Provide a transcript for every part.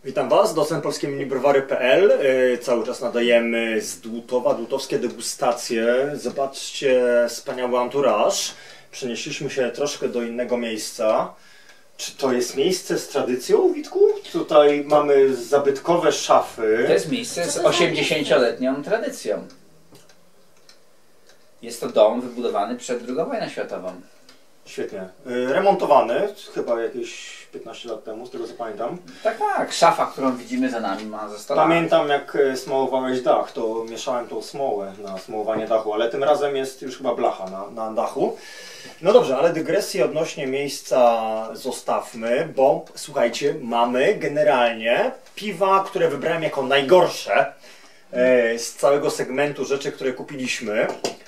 Witam Was, docent polskie minibrowary.pl. Cały czas nadajemy z Dłutowa, dłutowskie degustacje. Zobaczcie wspaniały anturaż. Przenieśliśmy się troszkę do innego miejsca. Czy to jest miejsce z tradycją, Witku? Tutaj mamy zabytkowe szafy. To jest miejsce z 80-letnią tradycją. Jest to dom wybudowany przed II wojną światową. Świetnie. Remontowany chyba jakieś 15 lat temu, z tego co pamiętam. Tak, tak. Szafa, którą widzimy za nami, ma ze 100 lat. Pamiętam, jak smołowałeś dach, to mieszałem tą smołę na smołowanie dachu, ale tym razem jest już chyba blacha na dachu. No dobrze, ale dygresję odnośnie miejsca zostawmy, bo słuchajcie, mamy generalnie piwa, które wybrałem jako najgorsze z całego segmentu rzeczy, które kupiliśmy.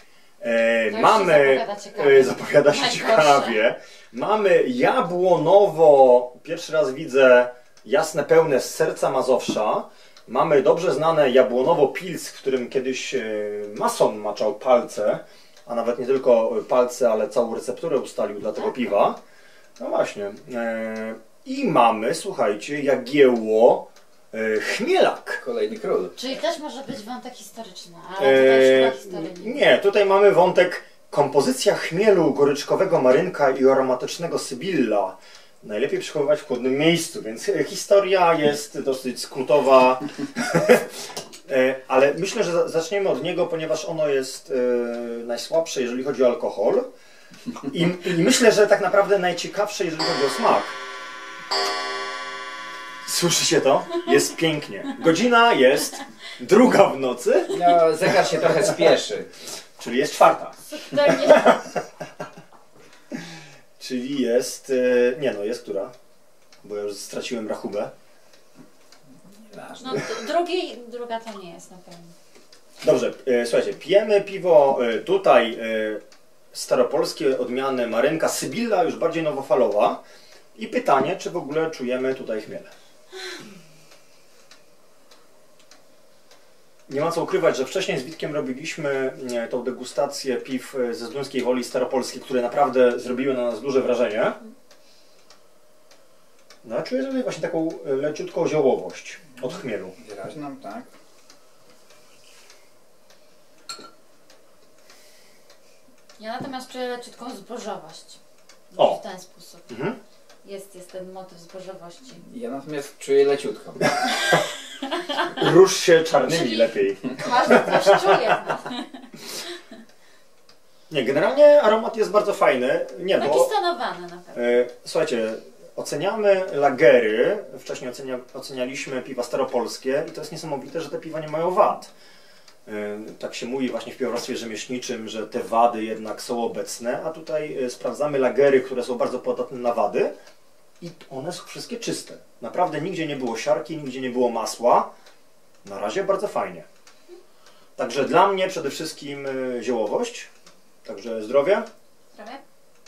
Mamy, zapowiada się ciekawie, mamy jabłonowo, pierwszy raz widzę jasne pełne z serca Mazowsza. Mamy dobrze znane jabłonowo pils, w którym kiedyś mason maczał palce, a nawet nie tylko palce, ale całą recepturę ustalił dla tego piwa. No właśnie. I mamy, słuchajcie, Jagiełło chmielak. Kolejny król. Czyli też może być wątek historyczny, ale tutaj już chyba historii. Nie, tutaj mamy wątek kompozycja chmielu goryczkowego marynka i aromatycznego sybilla. Najlepiej przechowywać w chłodnym miejscu, więc historia jest dosyć skrótowa. Ale myślę, że zaczniemy od niego, ponieważ ono jest najsłabsze, jeżeli chodzi o alkohol. I myślę, że tak naprawdę najciekawsze, jeżeli chodzi o smak. Słyszycie to? Jest pięknie. Godzina jest 2 w nocy. No, zegar się trochę spieszy. Czyli jest 4. Subtelnie. Czyli jest... nie no, jest która? Bo ja już straciłem rachubę. Nieważne. No druga to nie jest na pewno. Dobrze, słuchajcie, pijemy piwo tutaj staropolskie odmiany marynka Sybilla, już bardziej nowofalowa. I pytanie, czy w ogóle czujemy tutaj chmiele. Nie ma co ukrywać, że wcześniej z Witkiem robiliśmy tą degustację piw ze Zduńskiej Woli staropolskiej, które naprawdę zrobiły na nas duże wrażenie. No, czuję tutaj właśnie taką leciutką ziołowość od chmielu. Wyraźną, tak. Ja natomiast czuję leciutką zbożowość. O! W ten sposób. Mhm. Jest ten motyw zbożowości. Ja natomiast czuję leciutko. Rusz się czarnymi lepiej. Każdy coś czuje. Nie, generalnie aromat jest bardzo fajny. Nie, Taki bo, stonowany na pewno. słuchajcie, oceniamy lagery. Wcześniej ocenialiśmy piwa staropolskie i to jest niesamowite, że te piwa nie mają wad. Tak się mówi właśnie w piwowarstwie rzemieślniczym, że te wady jednak są obecne, a tutaj sprawdzamy lagery, które są bardzo podatne na wady i one są wszystkie czyste. Naprawdę nigdzie nie było siarki, nigdzie nie było masła. Na razie bardzo fajnie. Także dla mnie przede wszystkim ziołowość, także zdrowie. Prawie?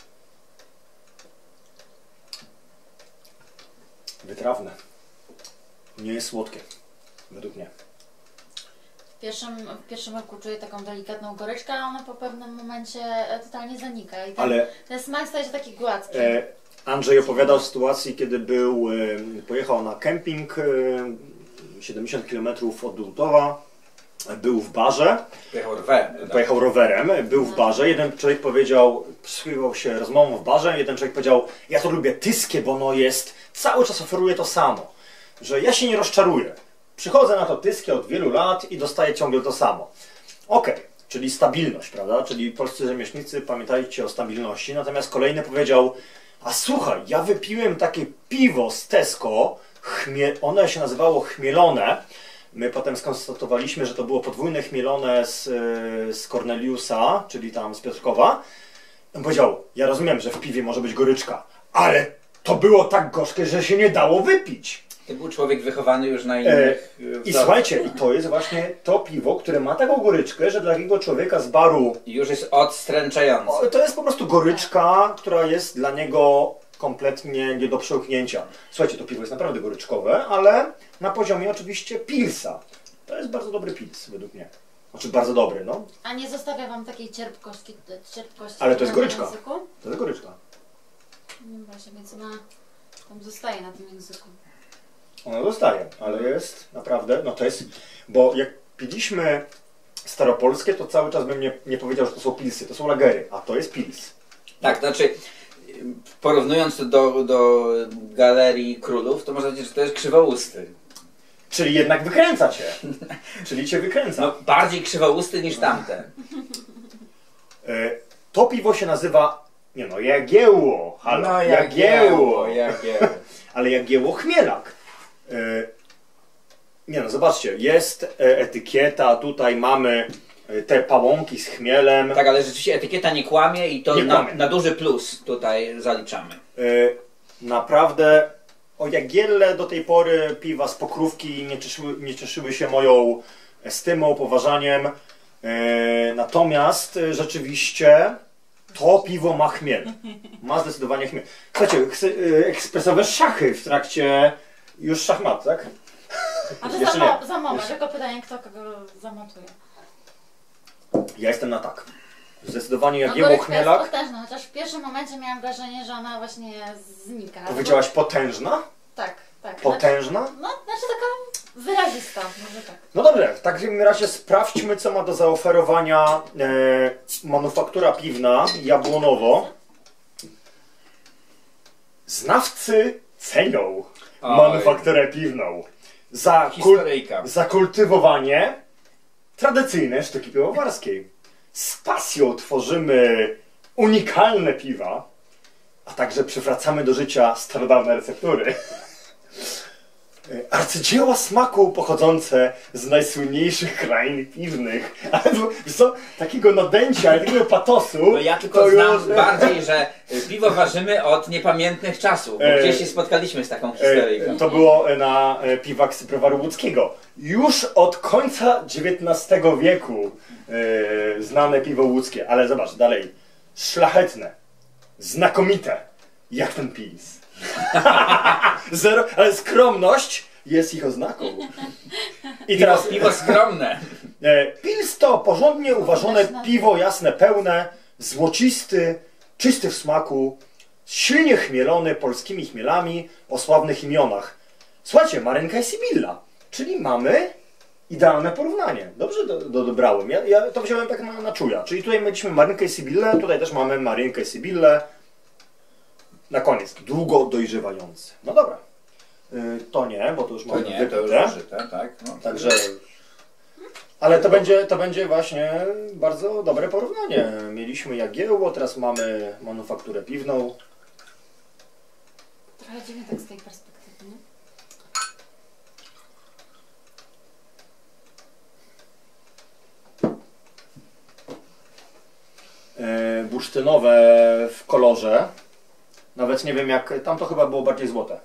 Wytrawne. Nie jest słodkie, według mnie. W pierwszym roku czuję taką delikatną goryczkę, a ona po pewnym momencie totalnie zanika. I ten smak staje się taki gładki. Andrzej opowiadał sytuacji, kiedy pojechał na kemping 70 km od Dłutowa, był w barze. Pojechał rowerem, był w barze. Jeden człowiek powiedział, przysłuchiwał się rozmową w barze, jeden człowiek powiedział, ja to lubię tyskie, bo ono jest, cały czas oferuje to samo, że ja się nie rozczaruję. Przychodzę na to tyskie od wielu lat i dostaję ciągle to samo. Okej, czyli stabilność, prawda? Czyli polscy rzemieślnicy, pamiętajcie o stabilności. Natomiast kolejny powiedział, a słuchaj, ja wypiłem takie piwo z Tesco, ono się nazywało chmielone. My potem skonstatowaliśmy, że to było podwójne chmielone z Corneliusa, czyli tam z Piotrkowa. On powiedział, ja rozumiem, że w piwie może być goryczka, ale to było tak gorzkie, że się nie dało wypić. To był człowiek wychowany już na innych I słuchajcie, i to jest właśnie to piwo, które ma taką goryczkę, że dla takiego człowieka z baru... Już jest odstręczające. To jest po prostu goryczka, która jest dla niego kompletnie nie do przełknięcia. Słuchajcie, to piwo jest naprawdę goryczkowe, ale na poziomie oczywiście pilsa. To jest bardzo dobry pils, według mnie. Znaczy bardzo dobry, no. A nie zostawia wam takiej cierpkości Ale to jest na goryczka. języku? To jest goryczka. No właśnie, więc ona tam zostaje na tym języku. Ono dostaje, ale jest naprawdę, no to jest, bo jak piliśmy staropolskie, to cały czas bym nie powiedział, że to są pilsy, to są lagery, a to jest pils. Tak, znaczy porównując to do Galerii Królów, to można powiedzieć, że to jest krzywousty. Czyli jednak wykręca cię. Czyli cię wykręca. No, bardziej krzywousty niż tamte. To piwo się nazywa, nie no, Jagiełło. Halo, No Jagiełło. Jagiełło. Ale Jagiełło Chmielak. Nie no, zobaczcie, jest etykieta, tutaj mamy te pałąki z chmielem. Tak, ale rzeczywiście etykieta nie kłamie i to Nie kłamie. na duży plus tutaj zaliczamy. Naprawdę o Jagielle do tej pory piwa z pokrówki nie cieszyły się moją estymą, poważaniem. Natomiast rzeczywiście to piwo ma chmiel. Ma zdecydowanie chmiel. Słuchajcie, ekspresowe szachy w trakcie już szachmat, tak? A to za moment, tylko pytanie, kto kogo zamontuje. Ja jestem na tak. Zdecydowanie No Jagiełło Chmielak. jest potężna, chociaż w pierwszym momencie miałam wrażenie, że ona właśnie znika. Powiedziałaś potężna? Tak, tak. Potężna? Znaczy taka wyrazista, może tak. No dobrze, w takim razie sprawdźmy, co ma do zaoferowania manufaktura piwna Jabłonowo. Znawcy cenią manufakturę piwną za kultywowanie tradycyjnej sztuki piwowarskiej. Z pasją tworzymy unikalne piwa, a także przywracamy do życia starodawne receptury. Arcydzieła smaku pochodzące z najsłynniejszych krain piwnych. Ale co, takiego nadęcia, takiego patosu. No ja tylko znam bardziej, że piwo ważymy od niepamiętnych czasów, bo gdzieś się spotkaliśmy z taką historyjką. To było na piwach z browaru łódzkiego. Już od końca XIX wieku znane piwo łódzkie, ale zobacz, dalej. Szlachetne, znakomite, jak ten pils. Zero, ale skromność jest ich oznaką. I teraz piwo skromne. Pils to porządnie uważone piwo, jasne, pełne, złocisty, czysty w smaku, silnie chmielony polskimi chmielami o sławnych imionach. Słuchajcie, Marynka i Sybilla, czyli mamy idealne porównanie. Dobrze dobrałem. Ja to wziąłem tak na czuja. Czyli tutaj mieliśmy Marynkę i Sybillę, tutaj też mamy Marynkę i Sybillę. Na koniec, długo dojrzewający. No dobra. To nie, bo to już mamy wypite. To już użyte, tak. No. Także... Ale to będzie właśnie bardzo dobre porównanie. Mieliśmy Jagiełło, teraz mamy manufakturę piwną. Trochę dziwnie tak z tej perspektywy, nie? Bursztynowe w kolorze. Nawet nie wiem jak, tam to chyba było bardziej złote.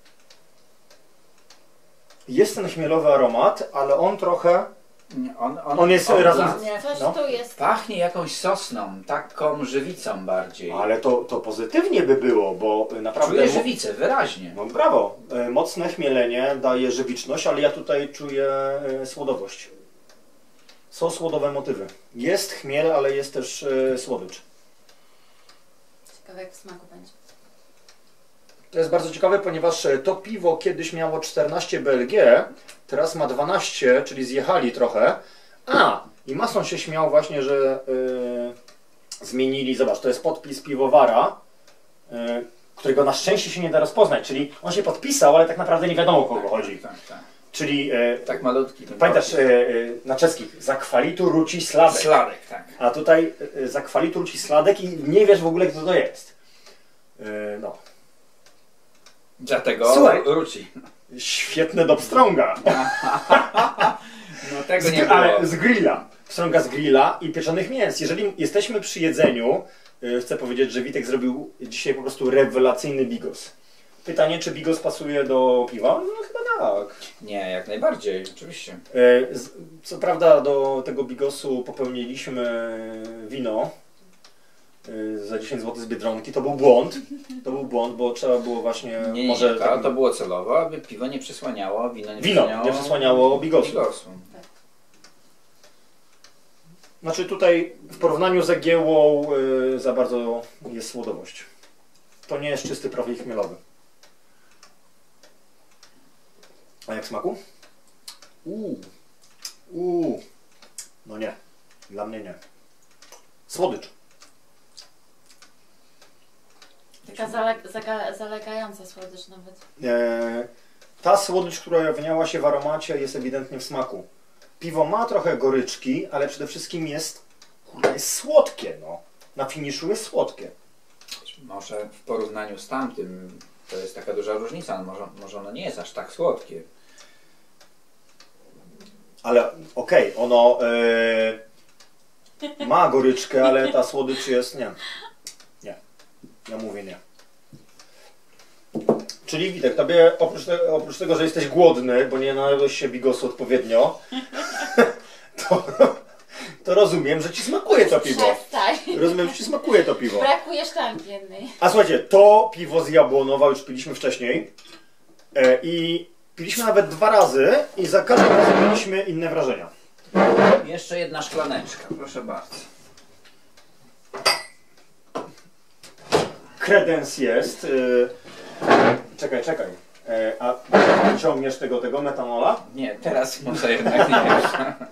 Jest ten chmielowy aromat, ale on trochę... On jest razem... Coś tu jest. Pachnie jakąś sosną, taką żywicą bardziej. Ale to pozytywnie by było, bo naprawdę... Czuję żywicę, wyraźnie. No brawo. Mocne chmielenie daje żywiczność, ale ja tutaj czuję słodowość. Są słodowe motywy. Jest chmiel, ale jest też słodycz. Ciekawe jak w smaku będzie. To jest bardzo ciekawe, ponieważ to piwo kiedyś miało 14 BLG, teraz ma 12, czyli zjechali trochę. I Mason się śmiał właśnie, że zmienili, zobacz, to jest podpis piwowara, którego na szczęście się nie da rozpoznać, czyli on się podpisał, ale tak naprawdę nie wiadomo o kogo chodzi. Tak. Czyli, tak malutki. Pamiętasz, na czeskich, zakwalitu ruci sladek. Sladek, tak. A tutaj zakwalitu ruci sladek i nie wiesz w ogóle kto to jest. No. Dlatego Słuchaj, ruci. Świetne do pstrąga. No tego nie było. Ale z grilla. Pstrąga z grilla i pieczonych mięs. Jeżeli jesteśmy przy jedzeniu, chcę powiedzieć, że Witek zrobił dzisiaj po prostu rewelacyjny bigos. Pytanie, czy bigos pasuje do piwa? No chyba tak. Nie, jak najbardziej, oczywiście. Co prawda do tego bigosu popełniliśmy wino za 10 zł z Biedronki. To był błąd. To był błąd, bo trzeba było właśnie... Nie, to było celowo, aby piwo nie przysłaniało, wino nie przysłaniało bigosu. Znaczy tutaj w porównaniu z Jagiełłą za bardzo jest słodowość. To nie jest czysty profil chmielowy. A jak smaku? No nie. Dla mnie nie. Słodycz. Taka zalegająca słodycz nawet. Ta słodycz, która ujawniała się w aromacie, jest ewidentnie w smaku. Piwo ma trochę goryczki, ale przede wszystkim jest słodkie. No. Na finiszu jest słodkie. Może w porównaniu z tamtym to jest taka duża różnica. Może ono nie jest aż tak słodkie. Ale okej, ono ma goryczkę, ale ta słodycz jest... Nie. Ja mówię nie. Czyli Witek, tobie oprócz tego, że jesteś głodny, bo nie nalewałeś się bigosu odpowiednio, to rozumiem, że ci smakuje to piwo. Rozumiem, że ci smakuje to piwo. Brakuje szklanki jednej. A słuchajcie, to piwo z Jabłonowa już piliśmy wcześniej i piliśmy nawet 2 razy i za każdym razem mieliśmy inne wrażenia. Jeszcze jedna szklaneczka, proszę bardzo. Kredens jest. Czekaj. A ciągniesz tego metanola? Nie, teraz może jednak nie.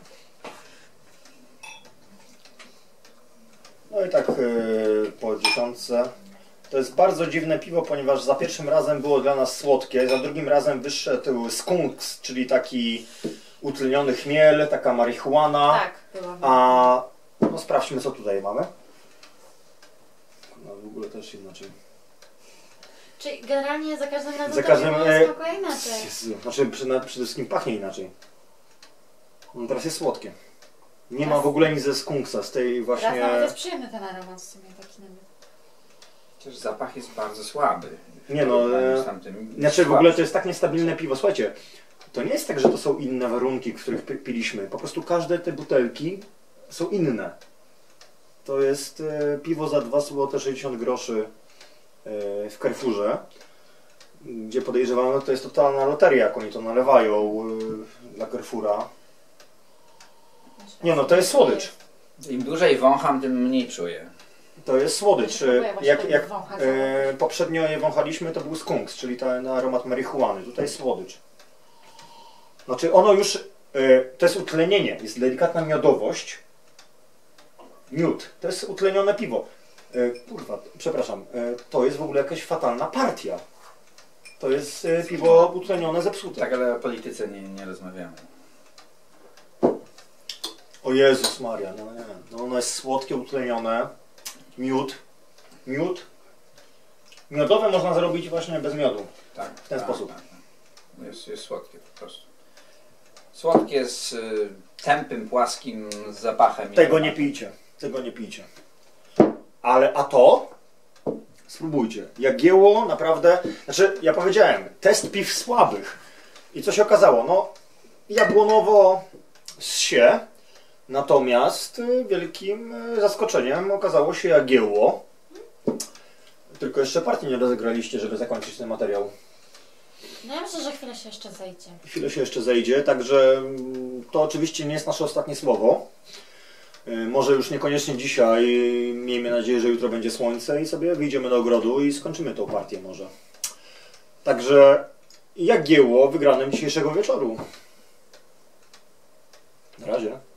No i tak po 10. To jest bardzo dziwne piwo, ponieważ za pierwszym razem było dla nas słodkie, za drugim razem wyszedł skunks, czyli taki utleniony chmiel, taka marihuana. Tak, była. A no sprawdźmy, co tutaj mamy. No w ogóle też inaczej. Czyli generalnie za każdym razem Za każdym smakuje inaczej. Znaczy przede wszystkim pachnie inaczej. No teraz jest słodkie. Nie ma w ogóle nic ze skunksa, z tej właśnie... Teraz nawet jest przyjemny ten aromat w sumie taki nawet. Chociaż zapach jest bardzo słaby. Nie no, znaczy w ogóle to jest tak niestabilne piwo. Słuchajcie, to nie jest tak, że to są inne warunki, w których piliśmy. Po prostu każde te butelki są inne. To jest piwo za 2,60 groszy w Carrefourze, gdzie podejrzewamy, że to jest totalna loteria, jak oni to nalewają dla Carrefoura. Nie no, to jest słodycz. Im dłużej wącham, tym mniej czuję. To jest słodycz. Jak poprzednio je wąchaliśmy, to był skunks, czyli ten aromat marihuany. Tutaj jest słodycz. Znaczy ono już, to jest utlenienie, jest delikatna miodowość. Miód, to jest utlenione piwo. Kurwa, przepraszam, to jest w ogóle jakaś fatalna partia. To jest piwo utlenione, zepsute. Tak, ale o polityce nie rozmawiamy. O Jezus Maria, no nie. No ono jest słodkie, utlenione. Miód. Miodowe można zrobić właśnie bez miodu. Tak. W ten sposób. Tak. Jest słodkie po prostu. Słodkie z tępym, płaskim zapachem. Tego nie pijcie. Ale a to? Spróbujcie. Jagiełło naprawdę... Znaczy, ja powiedziałem, test piw słabych. I co się okazało? No, jabłonowo zsie. Natomiast wielkim zaskoczeniem okazało się Jagiełło. Tylko jeszcze partii nie rozegraliście, żeby zakończyć ten materiał. No ja myślę, że chwilę się jeszcze zejdzie. Także to oczywiście nie jest nasze ostatnie słowo. Może już niekoniecznie dzisiaj, miejmy nadzieję, że jutro będzie słońce i sobie wyjdziemy do ogrodu i skończymy tą partię może. Także Jagiełło wygranym dzisiejszego wieczoru. Na razie.